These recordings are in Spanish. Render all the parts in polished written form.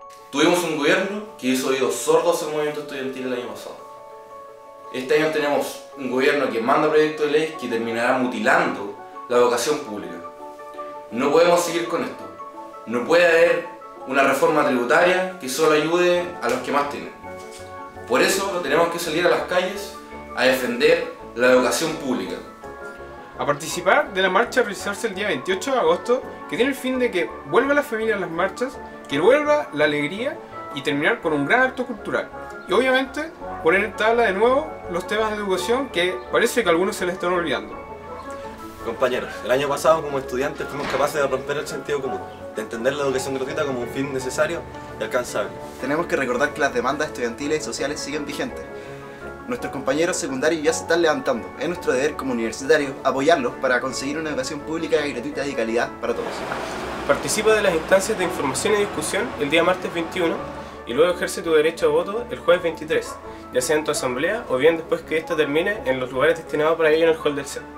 Tuvimos un gobierno que hizo oídos sordos al movimiento estudiantil el año pasado. Este año tenemos un gobierno que manda proyectos de ley que terminará mutilando la educación pública. No podemos seguir con esto. No puede haber una reforma tributaria que solo ayude a los que más tienen. Por eso tenemos que salir a las calles a defender la educación pública. A participar de la marcha a realizarse el día 28 de agosto, que tiene el fin de que vuelva la familia a las marchas, que vuelva la alegría y terminar con un gran acto cultural. Y obviamente poner en tabla de nuevo los temas de educación que parece que a algunos se les están olvidando. Compañeros, el año pasado como estudiantes fuimos capaces de romper el sentido común, de entender la educación gratuita como un fin necesario y alcanzable. Tenemos que recordar que las demandas estudiantiles y sociales siguen vigentes. Nuestros compañeros secundarios ya se están levantando. Es nuestro deber como universitarios apoyarlos para conseguir una educación pública y gratuita de calidad para todos. Participa de las instancias de información y discusión el día martes 21 y luego ejerce tu derecho a voto el jueves 23, ya sea en tu asamblea o bien después que ésta termine en los lugares destinados para ello en el hall del CEP.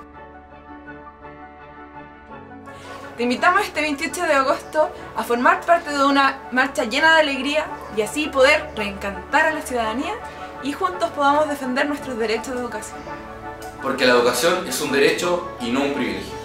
Te invitamos este 28 de agosto a formar parte de una marcha llena de alegría y así poder reencantar a la ciudadanía y juntos podamos defender nuestros derechos de educación. Porque la educación es un derecho y no un privilegio.